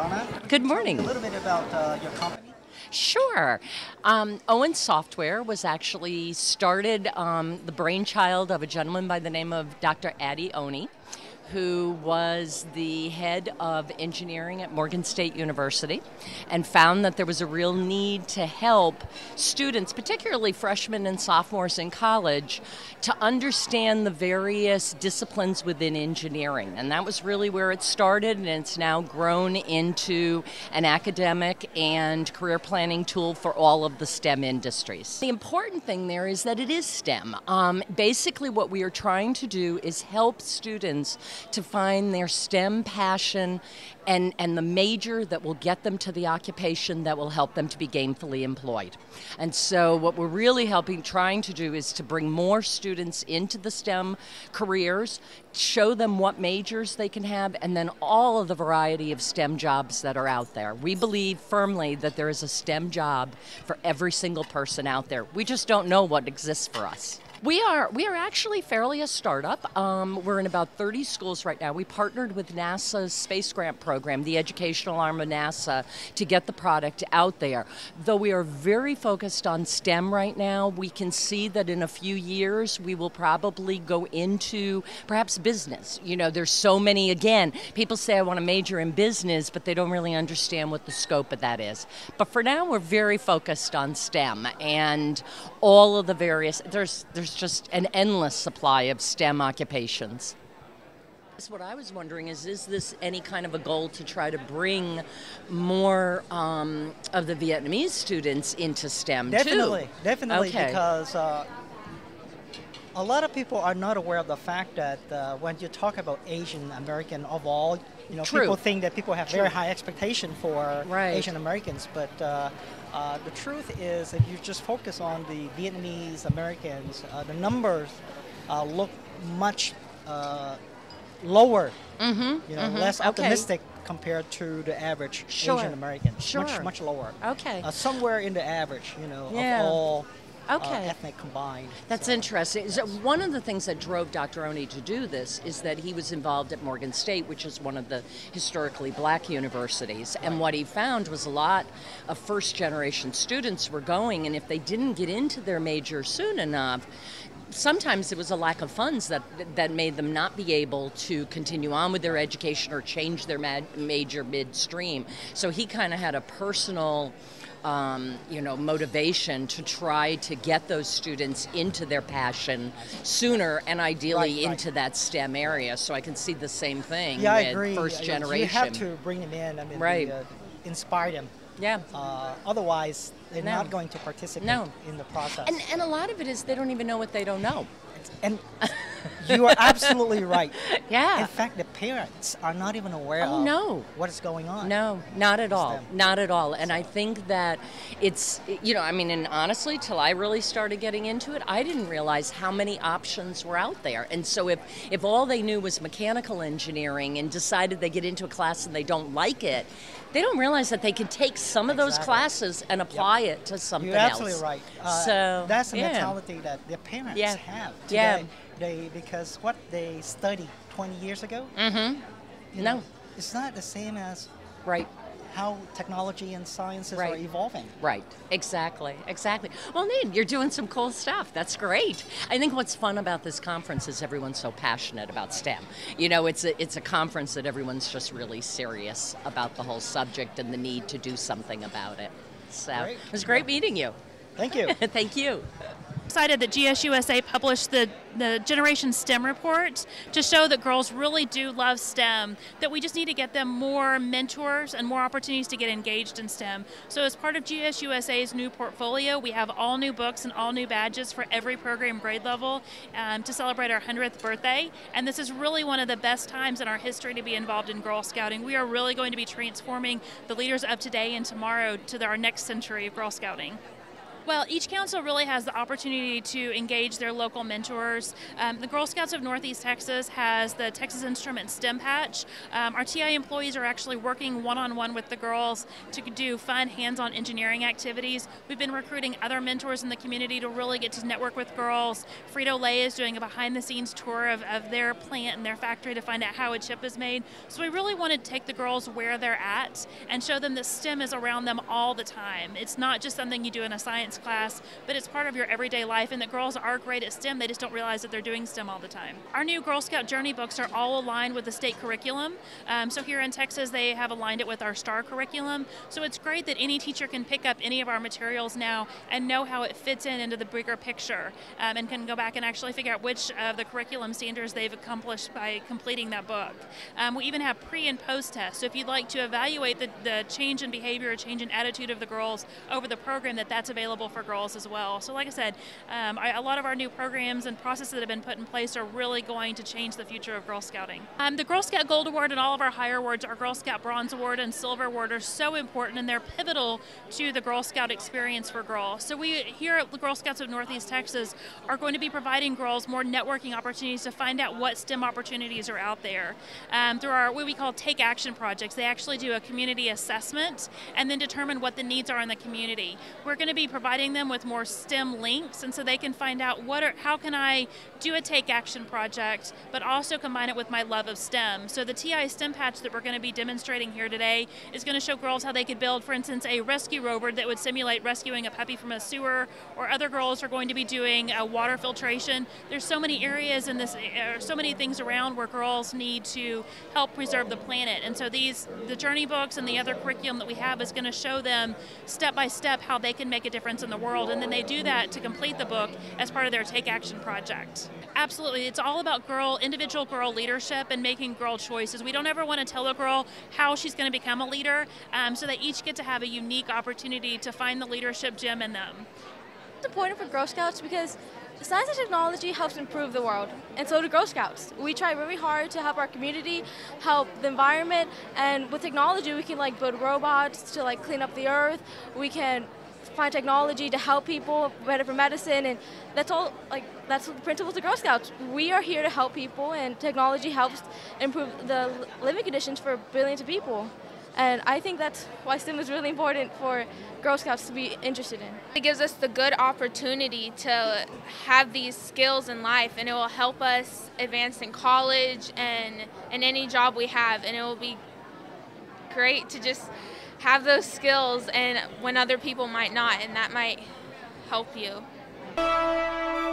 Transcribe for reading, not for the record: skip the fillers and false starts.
Donna. Good morning. Tell me a little bit about your company. Sure. Owen Software was actually started the brainchild of a gentleman by the name of Dr. Addy Oni, who was the head of engineering at Morgan State University and found that there was a real need to help students, particularly freshmen and sophomores in college, to understand the various disciplines within engineering. And that was really where it started, and it's now grown into an academic and career planning tool for all of the STEM industries. The important thing there is that it is STEM. Basically what we are trying to do is help students to find their STEM passion and the major that will get them to the occupation that will help them to be gainfully employed. And so what we're really trying to do is to bring more students into the STEM careers, show them what majors they can have, and then all of the variety of STEM jobs that are out there. We believe firmly that there is a STEM job for every single person out there. We just don't know what exists for us. We are actually fairly a startup. We're in about 30 schools right now. We partnered with NASA's space grant program, the educational arm of NASA, to get the product out there. Though we are very focused on STEM right now, we can see that in a few years we will probably go into perhaps business. You know, there's so many, again, people say I want to major in business, but they don't really understand what the scope of that is. But for now, we're very focused on STEM and all of the various, there's just an endless supply of STEM occupations. What I was wondering is this any kind of a goal to try to bring more of the Vietnamese students into STEM too? Definitely, okay. Because a lot of people are not aware of the fact that when you talk about Asian American of all, you know, True. people think that people have very high expectation for Right. Asian Americans, but the truth is, if you just focus on the Vietnamese Americans, the numbers look much lower, less optimistic compared to the average Asian American. Much lower. Okay. Somewhere in the average, of all ethnic combined. That's interesting. So one of the things that drove Dr. Oni to do this is that he was involved at Morgan State, which is one of the historically black universities. And what he found was a lot of first-generation students were going, and if they didn't get into their major soon enough, sometimes it was a lack of funds that made them not be able to continue on with their education or change their major midstream. So he kind of had a personal motivation to try to get those students into their passion sooner and ideally into that STEM area. So I can see the same thing with I agree. First generation. You have to bring them in, inspire them. Yeah. Otherwise, they're not going to participate in the process. And a lot of it is they don't even know what they don't know. And you are absolutely right. Yeah. In fact, the parents are not even aware of what is going on. No, not at all. Not at all. And I think that it's, and honestly, till I really started getting into it, I didn't realize how many options were out there. And so if all they knew was mechanical engineering and decided they get into a class and they don't like it, they don't realize that they can take some of those classes and apply it to something else. You're absolutely right. So that's the mentality that the parents have today. Because what they studied 20 years ago, it's not the same as how technology and sciences are evolving. Right, exactly. Well, Nate, you're doing some cool stuff. That's great. I think what's fun about this conference is everyone's so passionate about STEM. It's a conference that everyone's just really serious about the whole subject and the need to do something about it. So it was great meeting you. Thank you. Thank you. Excited that GSUSA published the Generation STEM report to show that girls really do love STEM, that we just need to get them more mentors and more opportunities to get engaged in STEM. So as part of GSUSA's new portfolio, we have all new books and all new badges for every program grade level to celebrate our 100th birthday. And this is really one of the best times in our history to be involved in Girl Scouting. We are really going to be transforming the leaders of today and tomorrow to our next century of Girl Scouting. Well, each council really has the opportunity to engage their local mentors. The Girl Scouts of Northeast Texas has the Texas Instrument STEM Patch. Our TI employees are actually working one-on-one with the girls to do fun hands-on engineering activities. We've been recruiting other mentors in the community to really get to network with girls. Frito-Lay is doing a behind-the-scenes tour of their plant and their factory to find out how a chip is made. So we really want to take the girls where they're at and show them that STEM is around them all the time. It's not just something you do in a science class, but it's part of your everyday life, and that girls are great at STEM, they just don't realize that they're doing STEM all the time. Our new Girl Scout Journey books are all aligned with the state curriculum. So here in Texas, they have aligned it with our STAR curriculum. So it's great that any teacher can pick up any of our materials now and know how it fits into the bigger picture, and can go back and actually figure out which of the curriculum standards they've accomplished by completing that book. We even have pre and post tests. So if you'd like to evaluate the change in behavior, change in attitude of the girls over the program, that's available for girls as well. So like I said, a lot of our new programs and processes that have been put in place are really going to change the future of Girl Scouting. The Girl Scout Gold Award and all of our higher awards, our Girl Scout Bronze Award and Silver Award, are so important, and they're pivotal to the Girl Scout experience for girls. So we here at the Girl Scouts of Northeast Texas are going to be providing girls more networking opportunities to find out what STEM opportunities are out there. Through our what we call Take Action projects, they actually do a community assessment and then determine what the needs are in the community. We're going to be providing them with more STEM links, and so they can find out how can I do a Take Action project, but also combine it with my love of STEM. So the TI STEM patch that we're going to be demonstrating here today is going to show girls how they could build, for instance, a rescue rover that would simulate rescuing a puppy from a sewer, or other girls are going to be doing water filtration. There's so many areas in this, so many things around where girls need to help preserve the planet, and so the journey books and the other curriculum that we have is going to show them step by step how they can make a difference in the world, and then they do that to complete the book as part of their Take Action project. Absolutely, it's all about individual girl leadership and making girl choices. We don't ever want to tell a girl how she's going to become a leader, so they each get to have a unique opportunity to find the leadership gem in them. It's important for Girl Scouts because science and technology helps improve the world, and so do Girl Scouts. We try really hard to help our community, help the environment, and with technology we can build robots to clean up the earth. We can find technology to help people, better for medicine, and that's all. That's the principles of Girl Scouts. We are here to help people, and technology helps improve the living conditions for billions of people. And I think that's why STEM is really important for Girl Scouts to be interested in. It gives us the good opportunity to have these skills in life, and it will help us advance in college and in any job we have, and it will be great to just have those skills and when other people might not, and that might help you.